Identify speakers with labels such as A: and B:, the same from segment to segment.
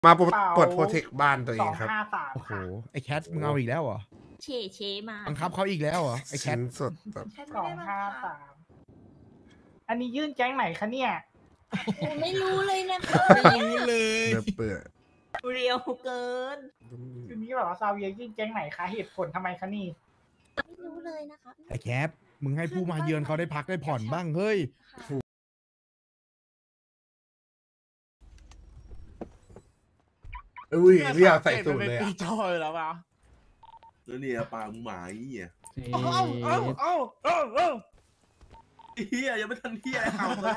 A: มาปลดโปรเทคบ้านตัวเองครับ
B: โอ้โหไอแคทมึงเอาอีกแล้วเหรอ
C: เฉมา
B: บังคับเขาอีกแล้วเหรอไอแคท
A: สดแบบ
D: 253อันนี้ยื่นแก๊งไหนคะเนี่ย
C: ไม่รู้เลยนะคะ
B: ไม่รู้เลย
A: เปื่อย
C: เรียวเกิน
D: คือนี้แบบว่าซาเวียยื่นแก๊งไหนคะเหตุผลทำไมคะนี่
C: ไม่รู้เลยนะคะ
B: ไอแคทมึงให้ผู้มาเยือนเขาได้พักได้ผ่อนบ้างเฮ้ย
A: อุ้ยพี่อยากใส่สูทเลยอ่ะ
E: จอยแล้วป่ะ
F: แล้วเนี่ยปากหมาไอ้เหี้ยเหี้ยยังไม่ทันเหี้ยเอาเลย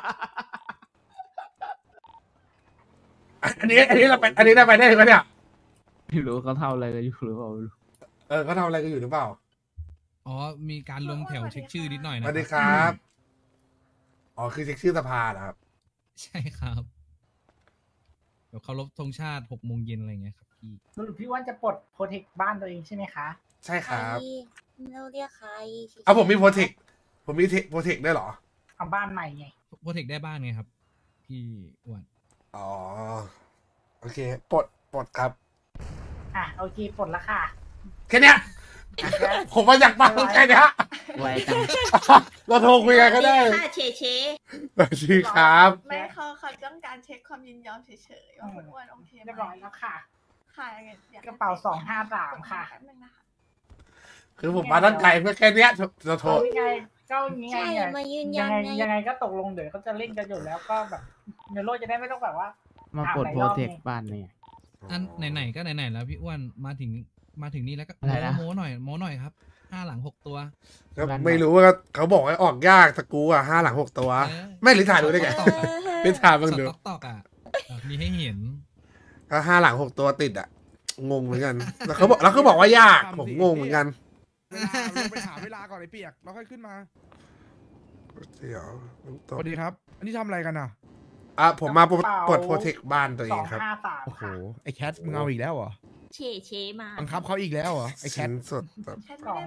A: อันนี้เราไปอันนี้ได้ไปได้ไหมเนี่ย
E: ไม่รู้เขาทำอะไรกันอยู่หรือเปล่า
A: เขาทำอะไรกันอยู่หรือเปล่า
B: อ๋อมีการลงแถวเช็คชื่อนิดหน่อยนะ
A: สวัสดีครับอ๋อคือเช็คชื่อสภาเหรอครับ
B: ใช่ครับเดี๋ยวเคารพธงชาติ6 โมงเย็นอะไรเงี้ยครับพี่
D: สรุปพี่ว่านจะปลดโปรเทคบ้านตัวเองใช่ไหมคะ
A: ใช่ครับ
C: เราเรียกใคร
A: ผมมีโปรเทคโปรเทคได้หรอ
D: เอาบ้านใหม่ไง
B: โปรเทคได้บ้านไงครับพี่อ้วน
A: อ๋อโอเคปลดครับ
D: โอเคปลดแล้วค่ะ
A: แค่เนี้ยผมมาอยากฟังแค่เนี้ย
E: ไวจัง
A: เราโทรคุยกันก็ได้
C: เฉ
A: ชื่อครับ
G: ไม่เขาต้องการเช็คความยินยอมเฉยๆว่าคุณอ้วนโอเค
D: เรียบร้อยแล้วค่ะ
G: ค่ะ
D: กระเป๋า253ค่ะ
A: คือผมมาตั้งไกลเพื่อแค่เนี้ยเราโทร
D: ยังไงก็ยังไงก็ตกลงเดี๋ยวเขาจะเล่นกันอยู่แล้วก็แบบเนโรจะได้ไม่ต้องแบบว่า
E: มาปลดโปรเทคบ้านเนี่ย
B: อันไหนๆก็ไหนๆแล้วพี่อ้วนมาถึงนี่แล้วก็โม้หน่อยครับ5 หลัง 6 ตัว
A: ไม่รู้ว่าเขาบอกว่าออกยากสกูอ่ะ5 หลัง 6 ตัวไม่หรือถ่ายดูได้ไงไม่ถ่ายบ้างดู
B: ตอกมีให้เห็น
A: ก็5 หลัง 6 ตัวติดอ่ะงงเหมือนกันแล้วเขาบอกว่ายากผมงงเหมือนกัน
B: ไปหาเวลาก่อนไอ้เปียกแล้วค่อยขึ้นมา
A: เดี๋ยว
B: สวัสดีครับอันนี้ทำอะไรกันอ่ะ
A: ผมมาปลดโปรเทคบ้านตัวเองครับ
B: โอ้โหไอแคทมึงเอาอีกแล้วเหรอ
C: เฉมา
B: บังคับเขาอีกแล้วเหรอไอแคท
A: สดแบบ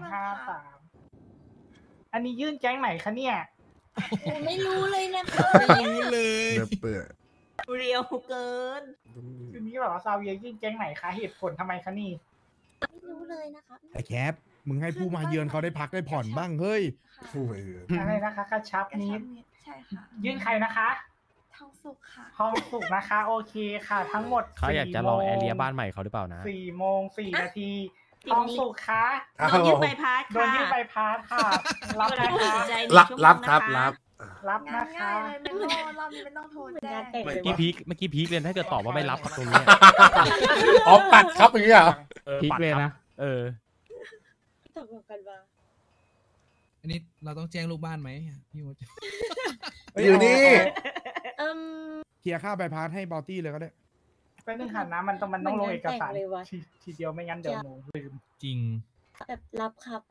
D: 253อันนี้ยื่นแก๊งไหนคะเนี่ย
C: ไม่รู้เลยนะคะ
B: ไม่รู้เลย
A: เปื่อย
C: เรียวเกิน
D: คือนี้แบบว่าซาเวียยื่นแก๊งไหนคะเหตุผลทำไมคะนี่
C: ไม่รู้เลยนะคะ
B: ไอแคทมึงให้ผู้มาเยือนเขาได้พักได้ผ่อนบ้างเฮ้ย
D: อะไรนะคะกระชับนิด
G: ใช่ค่ะ
D: ยื่นใครนะคะ
G: ทองสุกค่ะ
D: ทองสุกนะคะโอเคค่ะทั้งหมด
E: เขาอยากจะลองแอเรียบ้านใหม่เขาหรือเปล่านะ
D: 4:04 นาทีทองสุกค่ะ
C: โดนยื่นใบพัด
D: โดนยื่นใบพัดค่ะรับนะคะ
A: รับครับ
D: รับนะคะ
G: รอบนี้ไม่ต้องโทรแจ้ง
E: เมื่อกี้พีคเลยถ้าเกิดตอบว่าไม่รับตรงนี้
A: ปัดครับอย่างเงี้ย
E: พีคเลยนะ
C: ตกลงกันว่า
B: อันนี้เราต้องแจ้งลูกบ้านไหมพี่มด
A: อยู่นี่
B: เคลียร์ค่าใบพัดให้บอลตี้เลยก็ได้
D: เป็นหนึ่งหันนะมันต้องลงเอกสารทีเดียวไม่งั้นเดี๋ยวหนูลืม
B: จริง
C: แบบรับครับ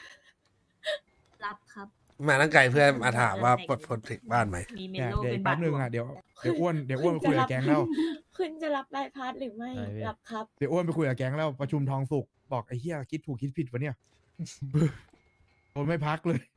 A: มาตั้งไกลเพื่อมาถามว่าปลดโปรเทคบ้านไหม
B: เดี๋ยวแป๊บนึงอ่ะเดี๋ยวอ้วนไปคุยกับแก๊งแล้ว
C: คุณจะรับใบพัดหรือไม่รับครับ
B: เดี๋ยวอ้วนไปคุยกับแก๊งแล้วประชุมทองสุกบอกไอ้เหี้ยคิดถูกคิดผิดวะเนี่ยโดนไม่พักเลย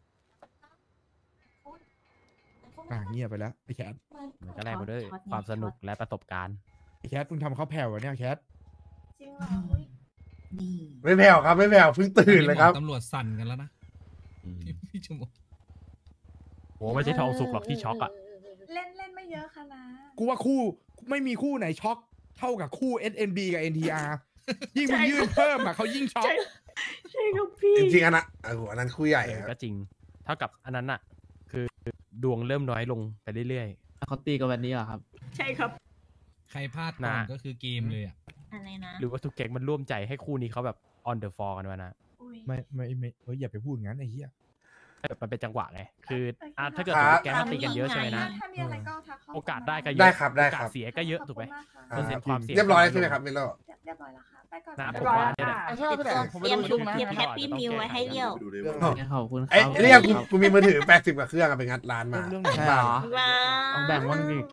B: เงียบไปแล้วไอ้แคท
E: มันก็แลกมาด้วยความสนุกและประสบการณ์
B: ไอ้แคทมึงทำเขาแผ่วเนี่ยแคท
G: จริงเหรอ
A: ไม่แผ่วครับไม่แผ่วเพิ่งตื่นเลยครับ
B: ตำรวจสั่นกันแล้วนะพี่ชั่วโมง
E: โหไม่ใช่ทองสุกหรอกที่ช็อกอะ
G: เล่นไม่เยอะค่ะนะ
B: กูว่าคู่ไม่มีคู่ไหนช็อกเท่ากับคู่ SMD กับ NTR ยิ่งมึงยื่นเพิ่มอะเขายิ่งช็อก
C: ใช่ครับพี่
A: จริงๆอันนั้นคู่ใหญ่
E: ก็จริงเท่ากับอันนั้นอะคือดวงเริ่มน้อยลงไปเรื่อยๆเขาตีกันวันนี้เหรอครับ
C: ใช่ครับ
B: ใครพลาดก่อนก็คือเกมเลยอะ
C: อะไรนะ
E: หรือว่าทุกแก๊งมันร่วมใจให้คู่นี้เขาแบบ on the floor กันวะนะ
B: ไม่อย่าไปพูดงั้นไอ้เหี้ย
E: มันเป็นจังหวะไงคือถ้าเกิดแก๊งมันตีกันเยอะใช่ไหมนะโอกาสได้ก็เยอะ
A: ได้ครับโ
E: อกาสเสียก็เยอะถูกไหมเปอร์เซ็นต์ความเสี่ยง
A: เรียบร้อยใช่ไหมครับมิโล
G: เรียบร้อยแล้วค่ะไปก่อน
E: นะ
G: ผม
E: ว่า
C: เตรียมชุดแฮปปี้มิวไว้ให้เลี้ยว
E: ขอบคุณ
A: ครับเรียกกูมีมือถือ80 กว่าเครื่องไปงัดร้านมา
E: ใช่หรอแบ่งว่างดิ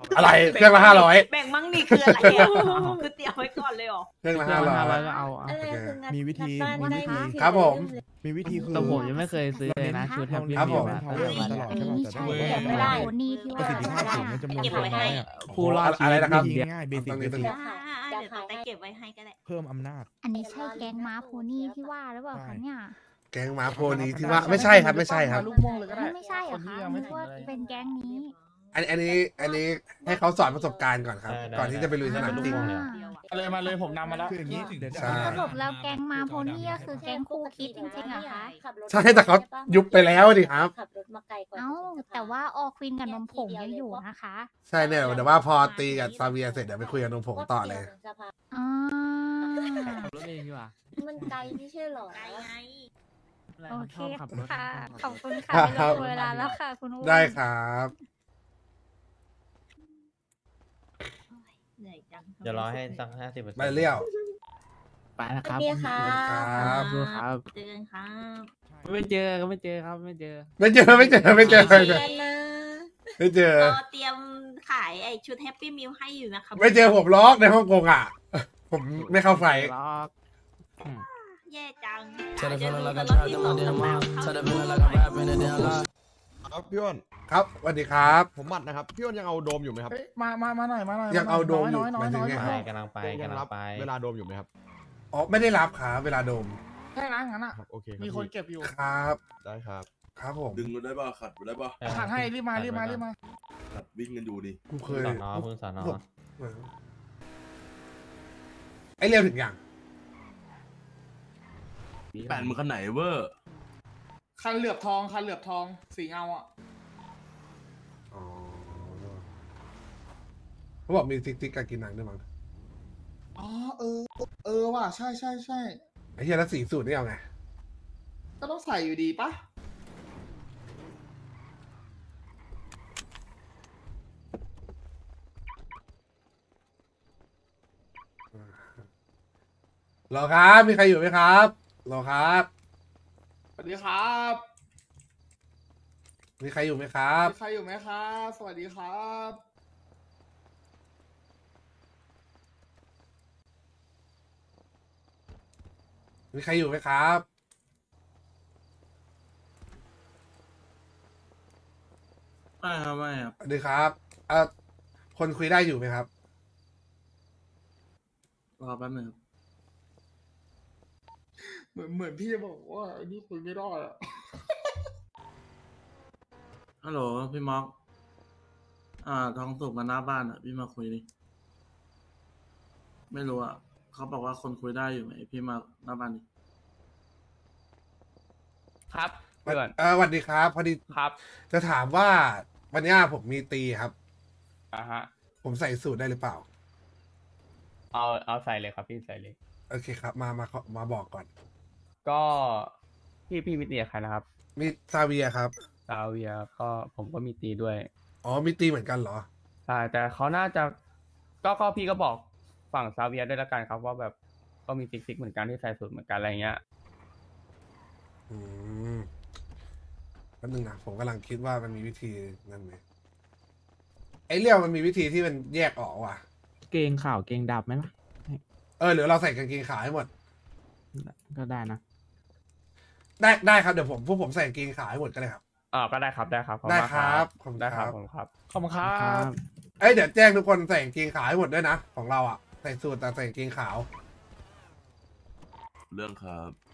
A: อะไรเครื่องละ500
C: แบ่งมั่งนี่คืออะไรอ่ะคือเตรียมไว้ก่อนเลยเหรอ
A: เครื่องละ
E: ก็เอา
C: อะไรคืองัด
B: มีวิธี
C: งัดบ้านได้
A: ครับผม
B: มีวิธีคือ
E: แต่ผมยังไม่เคยซื้อเลยนะชุดแฮปปี้
A: ครับผม
B: เราเล่น power มาตลอดใช่ป่ะแต่ถ้า
C: เก็บไม่ได้
H: นี่ที่
B: ประ
H: ว่า
B: สิทธิภาพสูงในจำนวน
C: เก็บ
B: คน
C: ไว้
B: น้
C: ให้
B: อยอะ
E: ผู้รอดชี
A: อะไร
E: วิต
A: นะครับ
B: วิธีง่ายๆเบสิก
A: ตรง
B: เบ
A: นี้
B: สิก
C: เดี๋ยวแต่เก็บไว้ให้ก็ได้
B: เพิ่มอำนาจ
H: อันนี้ใช่แก๊งม้าโพนี่ที่ว่าหรือเปล่าคะเนี่ย
A: แก๊งม้าโพนี้ที่ว่าไม่ใช่ครับไม่ใช่ครับ
D: ลูกม่วงเลยก็ได้
H: ไม่ใช่เหรอคะนึกว่าเป็นแก๊งนี้
A: อันนี้ให้เขาสอนประสบการณ์ก่อนครับ ก่อนที่จะไปลุยสนามจริง
D: เลยมาเลยผมนำมาแล้ว
B: คืออย่างนี้เดี๋ยวจะ
A: ใช่
H: สรุปแล้วแก๊งม้าโพนี่ก็คือแก๊งคู่คิดจริงๆเหรอคะ
A: ใช่แต่เขายุบไปแล้วดิครับ
C: ขับรถมาไกลกว่า
H: เอ้าแต่ว่าออควินกับนมผงยังอยู่นะคะ
A: ใช่เนี่ยเดี๋ยวว่าพอตีกับซาเวียเสร็จเดี๋ยวไปคุยกับนมผงต่อเลย
H: อ่า
E: รถเองดีกว่า
C: มันไกลไม่ใช่หรอไกลไง
H: โอเคค่ะขอบคุณ
A: ครั
H: ค่ะ
A: บ
H: ไม่รบกวนเวลาแล้วค่ะคุณอุ้ม
A: ได้ครับ
C: เหนื่อยจัง
E: เดี๋ยวรอให้สัก50%
A: ไปเลี้ยว
E: ไปนะค
C: สวั
E: รั
C: ส
E: บ
C: ดีค่ะ
A: ครับ
E: ครับ
C: เจอกันครับ
E: ไม่เจอครับไม่เจอครับไม่เจอ
A: ไม่เจอไม่เจอไม่เจอ
C: เชียร์นะ
A: ไม่เจอ
C: รอเตรียมขายไอชุดแฮปปี้มิลให้อยู่นะคะ
A: ไม่เจอผมล็อกในฮ่องกงอ่ะ ผมไม่เข้าไฟ
E: ล็อก
C: แย่จังเดี๋ยวรู้กันรถที่สองกับสามเข้าดู
I: ครับพี่อ้น
A: ครับสวัสดีครับ
I: ผมหมัดนะครับพี่อ้นยังเอาโดมอยู่ไหมครับ
D: มาหน่อย
A: ยังเอาโดมอยู่
D: น้อย
A: หมายถึงไง
E: ไปกำลังไป
I: ยัง
E: กำลั
I: รั
E: ง
I: บ
E: ไป
I: เวลาโดมอยู่ไหมครับ
A: อ๋อไม่ได้รับครับเวลาดม
D: ใช่นะงั้นอ่ะ
I: ครับโอเครับ
D: มีคนเก็บอยู่
A: ครับ
I: ได้ครับ
A: ครับผม
F: ดึงรถได้ป่ะขัดรถได้ป่ะ
D: ขัดให้รีบมา
F: ขัดวิ่งกันอยู่ดิ
A: กูเค
E: พึ่ง
A: ย
E: สอนอพึ่งสอนอ
A: ไอเรียวถึงยัง
F: แปดมือคันไหนเวอร์
D: คันเหลือบทองสีเงาอ่ะ
A: อ๋อเขาบอกมีติ๊กการกินหนังด้วยมั้ง
D: อ๋อว่ะใช่
A: ไอ้เหี้ยแล้วสีสูตรนี่เอาไง
D: ก็ต้องใส่อยู่ดีปะ
A: เหรอครับมีใครอยู่ไหมครับเหรอครับ
D: สวัสดีครับ
A: มีใครอยู่ไหมครับ
D: มีใครอยู่ไหมครับ สวัสดีครับ
A: มีใครอยู่ไหมครับ
F: ไม่ครับไม่ครับ
A: สวัสดีครับคนคุยได้อยู่ไหมครับ
F: รอแป๊บนึงครับ
D: เหมือนพี่จะบอกว่าไอ้นี่คุยไม่ได้อะ
F: ฮัลโหลพี่ม็อกทองสุกมาหน้าบ้านอ่ะพี่มาคุยดิไม่รู้อ่ะเขาบอกว่าคนคุยได้อยู่ไหมพี่มาหน้าบ้านดิ
E: ครับเพื่อน
A: สวัสดีครับ พอดี
E: ครับ
A: จะถามว่าวันเนี้ยผมมีตีครับ
E: ฮะ
A: ผมใส่สูตรได้หรือเปล่า
E: เอาใส่เลยครับพี่ใส่เลย
A: โอเคครับ มาบอกก่อน
E: ก็พี่มิตีกับใครนะครับ
A: มีซาเวียครับ
E: ซาเวียก็ผมก็มีตีด้วย
A: อ๋อมีตีเหมือนกันเหรอ
E: ใช่แต่เขาน่าจะก็พี่ก็บอกฝั่งซาเวียด้วยละกันครับว่าแบบก็มีซิกเหมือนกันที่ใส่สูตรเหมือนกันอะไรเงี้ย
A: อืมแป๊บนึงนะผมกำลังคิดว่ามันมีวิธีนั่นไหมไอ้เรียวมันมีวิธีที่มันแยกออกว่ะ
E: เกงขาวเกงดำไหมล่ะ
A: หรือเราใส่กางเกงขาวให้หมด
E: ก็ได้นะ
A: ได้ครับเดี๋ยวพวกผมใส่กางเกงขาวให้หมดก็ได้ครับ
E: ก็ได้ครับได้ครับ
A: ได้ครับขอบคุณ
E: ได้ครับ
A: ครับ
E: ผมครับ
D: ขอบคุณครับ
A: เดี๋ยวแจ้งทุกคนใส่กางเกงขาวให้หมดด้วยนะของเราอ่ะใส่สูทแต่ใส่กางเกงขาว
F: เรื่องครับ